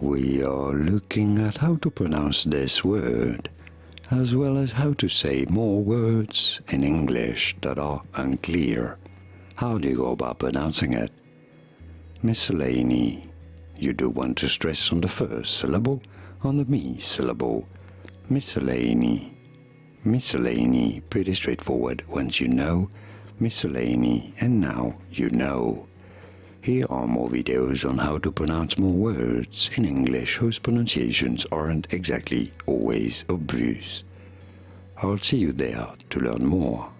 We are looking at how to pronounce this word, as well as how to say more words in English that are unclear. How do you go about pronouncing it? Miscellany. You do want to stress on the first syllable, on the me syllable. Miscellany. Miscellany. Pretty straightforward once you know. Miscellany, and now you know. Here are more videos on how to pronounce more words in English whose pronunciations aren't exactly always obvious. I'll see you there to learn more.